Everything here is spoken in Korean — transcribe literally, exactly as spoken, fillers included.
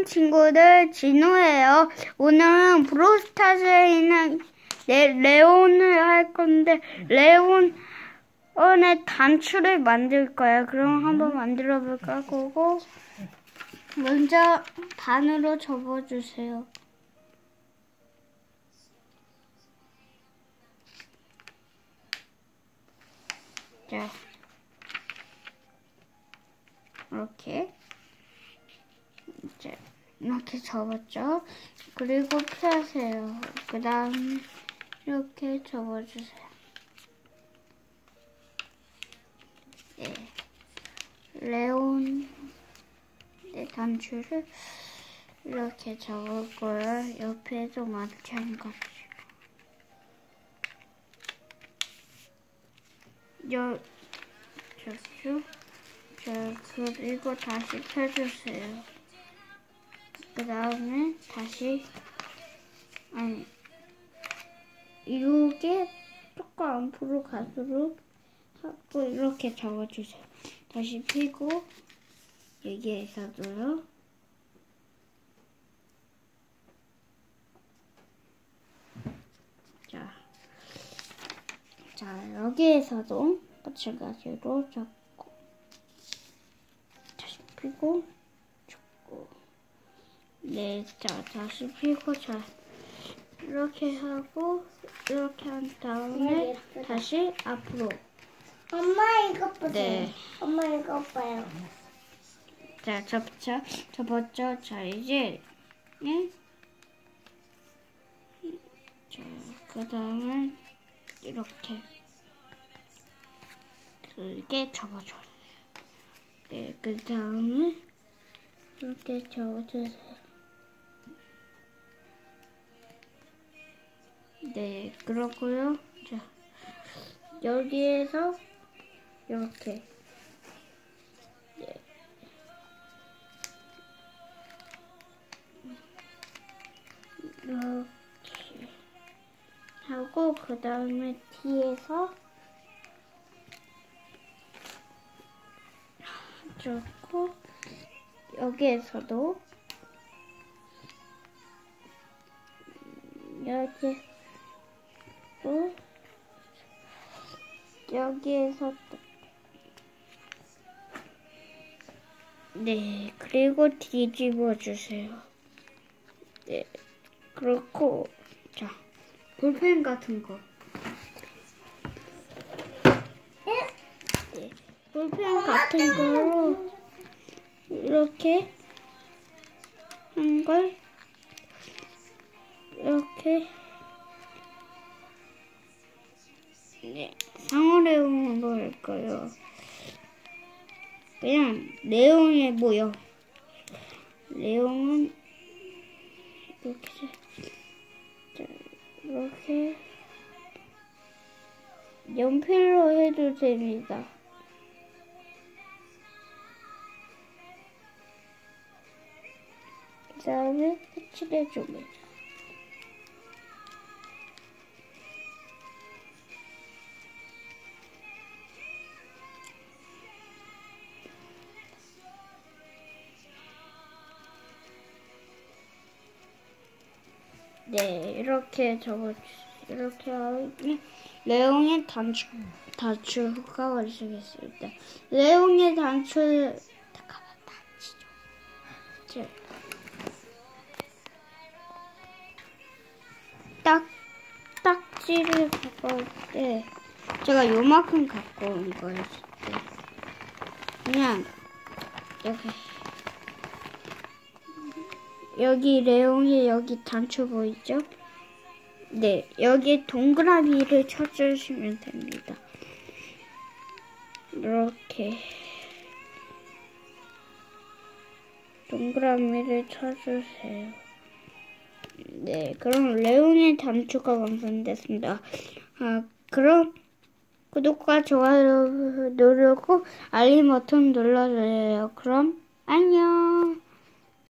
친구들, 진우예요. 오늘은 브롤스타즈에 있는 네, 레온을 할 건데, 레온의 단추를 만들 거예요. 그럼 한번 만들어 볼까? 그거 먼저 반으로 접어주세요. 자, 이렇게. 이제 이렇게 접었죠. 그리고 펴세요. 그 다음 이렇게 접어주세요. 네, 레온 네, 단추를 이렇게 접었고요. 옆에도 마찬가지로. 여, 저쪽. 자, 그리고 다시 펴주세요. 그 다음에 다시, 아니, 이게 조금 앞으로 가도록 하고 이렇게 잡아주세요. 다시 펴고, 여기에서도요. 자, 자, 여기에서도 마찬가지로 잡고, 다시 펴고, 네, 자, 다시 펴고, 자, 이렇게 하고, 이렇게 한 다음에, 네, 다시 앞으로. 엄마, 이거 보세요. 네. 엄마, 이거 봐요. 자, 접자, 접었죠? 자, 이제, 예? 자, 그 다음에, 이렇게, 길게 접어줘요. 네, 그 다음에, 이렇게 접어주세요. 네, 그렇고요. 자, 여기에서 이렇게 네. 이렇게 하고 그 다음에 뒤에서 좋고 여기에서도 이렇게 또 여기에서 또 네, 그리고 뒤집어 주세요. 네, 그렇고 자, 볼펜 같은 거. 네, 볼펜 같은 거로 이렇게 한 걸 이렇게 네, 상어레옹으로 할 거예요. 그냥 레옹에 모여. 레옹은 이렇게 자, 이렇게 연필로 해도 됩니다. 그 다음에 색칠해줍니다. 네, 이렇게 적어 이렇게 하면 레옹의 단추 단추가 완성했습니다. 레옹의 단추 잠깐만 단추죠. 딱 딱지를 갖고 올 때 제가 요만큼 갖고 온 거였을 때 그냥 여기 여기 레옹이 여기 단추 보이죠? 네, 여기 동그라미를 쳐주시면 됩니다. 이렇게 동그라미를 쳐주세요. 네, 그럼 레옹의 단추가 완성됐습니다. 아, 그럼 구독과 좋아요 누르고 알림 버튼 눌러주세요. 그럼 안녕.